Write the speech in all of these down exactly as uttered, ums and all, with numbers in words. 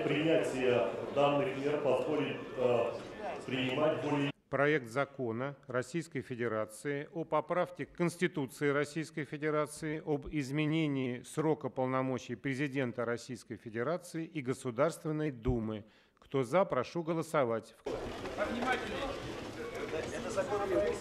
принятия данных мер позволит э, принимать более... Проект закона Российской Федерации о поправке к Конституции Российской Федерации об изменении срока полномочий президента Российской Федерации и Государственной Думы. Кто за, прошу голосовать. Это законопроект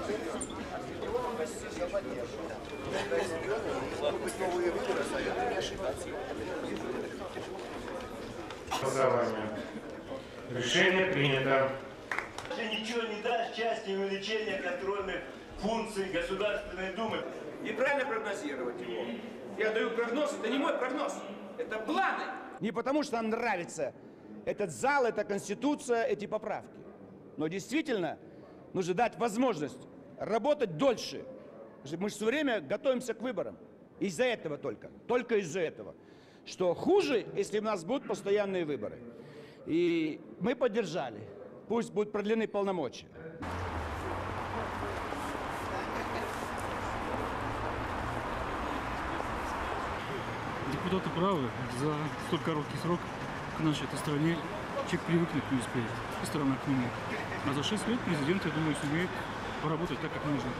Голосование. Решение принято. Если ничего не даст части увеличения контрольных функций Государственной Думы. Неправильно прогнозировать его. Я даю прогноз, это не мой прогноз, это планы. Не потому, что нам нравится этот зал, эта конституция, эти поправки. Но действительно нужно дать возможность работать дольше. Мы же все время готовимся к выборам. Из-за этого только, только из-за этого. Что хуже, если у нас будут постоянные выборы. И мы поддержали. Пусть будут продлены полномочия. Депутаты правы. За столь короткий срок к нашей этой стране человек привыкнет не успеет. И страна к нему. А за шесть лет президент, я думаю, сумеет поработать так, как нужно.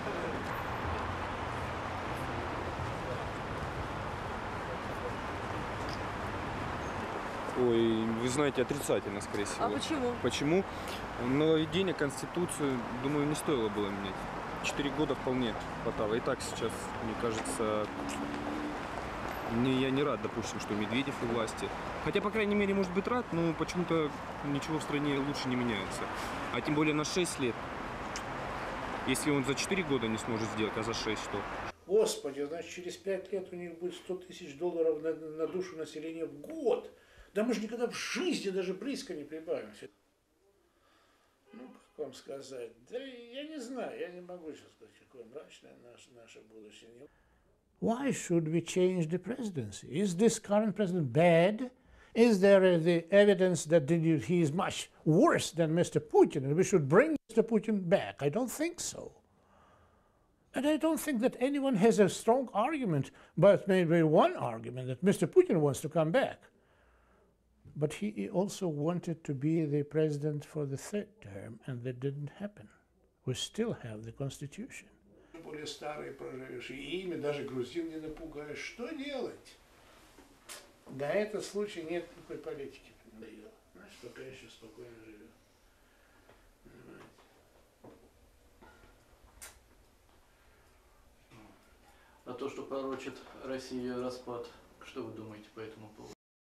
Ой, вы знаете, отрицательно, скорее всего. А почему? Почему? Нововведение Конституцию, думаю, не стоило было менять. Четыре года вполне хватало. И так сейчас, мне кажется, не, я не рад, допустим, что Медведев у власти. Хотя, по крайней мере, может быть рад, но почему-то ничего в стране лучше не меняется. А тем более на шесть лет. Если он за четыре года не сможет сделать, а за шесть, то... Господи, значит, через пять лет у них будет сто тысяч долларов на, на душу населения в год. Да мы же никогда в жизни даже близко не прибавимся. Ну, как вам сказать? Да я не знаю, я не могу сейчас сказать, какое мрачное наше, наше будущее. Why should we change the presidency? Is this current president bad? Is there the evidence that he is much worse than Mister Putin and we should bring Mister Putin back? I don't think so. And I don't think that anyone has a strong argument, but maybe one argument that Mister Putin wants to come back. But he also wanted to be the president for the third term, and that didn't happen. We still have the constitution. Более старые прожившие, и ими даже грузин не напугаешь. Что делать? На этот случай нет никакой политики. Значит, пока еще спокойно живем. А то, что пророчит Россия распад, что вы думаете по этому поводу?